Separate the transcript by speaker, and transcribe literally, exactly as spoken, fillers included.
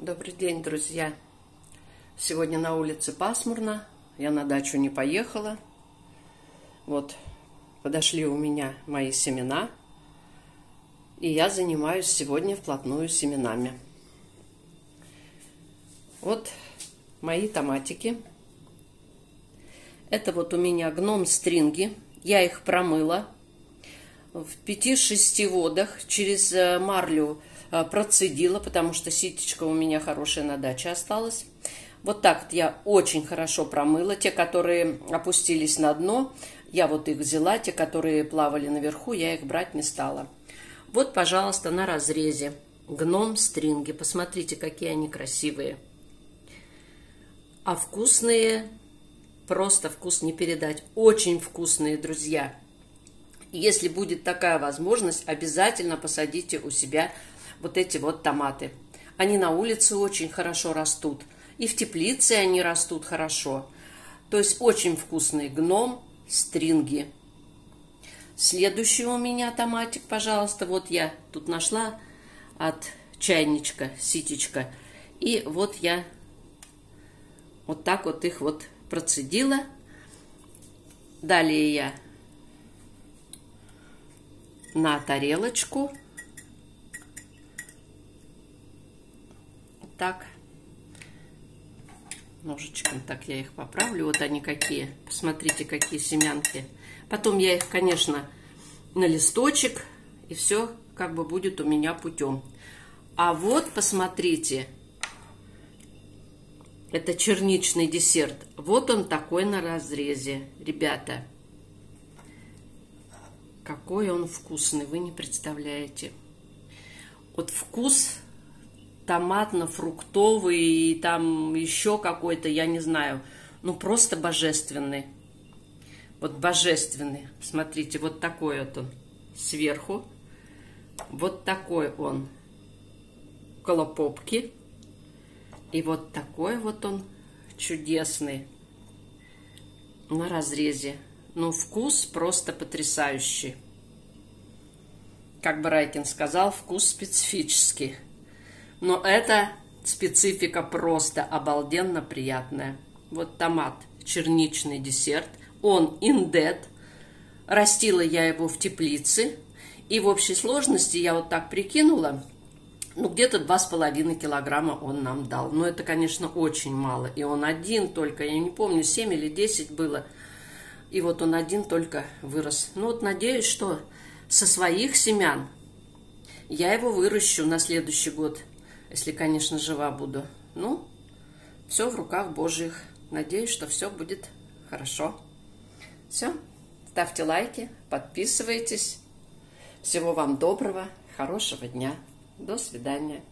Speaker 1: Добрый день, друзья! Сегодня на улице пасмурно, я на дачу не поехала. Вот, подошли у меня мои семена, и я занимаюсь сегодня вплотную семенами. Вот мои томатики. Это вот у меня гном-стринги, я их промыла в пяти-шести водах, через марлю процедила, потому что ситечко у меня хорошее на даче осталось. Вот так вот я очень хорошо промыла. Те, которые опустились на дно, я вот их взяла. Те, которые плавали наверху, я их брать не стала. Вот, пожалуйста, на разрезе гном-стринги. Посмотрите, какие они красивые. А вкусные, просто вкус не передать. Очень вкусные, друзья. Если будет такая возможность, обязательно посадите у себя вот эти вот томаты. Они на улице очень хорошо растут. И в теплице они растут хорошо. То есть очень вкусный гном, стринги. Следующий у меня томатик, пожалуйста. Вот я тут нашла от чайничка, ситечка. И вот я вот так вот их вот процедила. Далее я на тарелочку. Так, ножичком так я их поправлю. Вот они какие. Посмотрите, какие семянки. Потом я их, конечно, на листочек, и все как бы будет у меня путем. А вот посмотрите, это черничный десерт. Вот он такой на разрезе, ребята. Какой он вкусный, вы не представляете. Вот вкус томатно-фруктовый и там еще какой-то, я не знаю, ну просто божественный. Вот божественный. Смотрите, вот такой вот он сверху. Вот такой он около попки. И вот такой вот он чудесный на разрезе. Ну, вкус просто потрясающий. Как бы Райкин сказал, вкус специфический. Но эта специфика просто обалденно приятная. Вот томат, черничный десерт. Он индет. Растила я его в теплице. И в общей сложности я вот так прикинула. Ну, где-то два с половиной килограмма он нам дал. Но это, конечно, очень мало. И он один только, я не помню, семь или десять было. И вот он один только вырос. Ну, вот надеюсь, что со своих семян я его выращу на следующий год. Если, конечно, жива буду. Ну, все в руках Божьих. Надеюсь, что все будет хорошо. Все. Ставьте лайки, подписывайтесь. Всего вам доброго, хорошего дня. До свидания.